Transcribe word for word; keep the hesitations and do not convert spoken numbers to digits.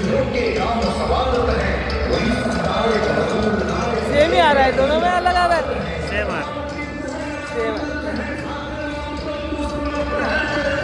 Same ही आ रहा है, दोनों में अलग आ रहा है। सेम है। सेम है।